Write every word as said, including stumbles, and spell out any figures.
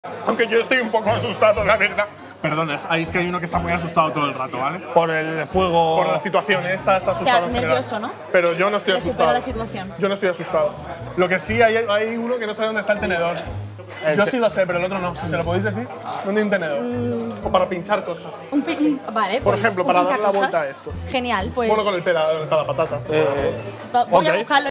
Aunque yo estoy un poco asustado, la verdad. Perdona, ahí es que hay uno que está muy asustado todo el rato, ¿vale? Por el fuego. Por la situación, esta está O asustado sea, en general. nervioso, ¿no? Pero yo no estoy Le supera asustado. la situación. Yo no estoy asustado. Lo que sí, hay, hay uno que no sabe dónde está el tenedor. El Yo te- sí lo sé, pero el otro no. Si se lo podéis decir, ¿dónde hay un tenedor? O para pinchar cosas. Un pi- un- vale. Por pues, ejemplo, un para dar la pinczacosas. vuelta a esto. Eh, Genial, pues Bueno, con el pela, el pelapatatas. va- voy ok. a buscarlo.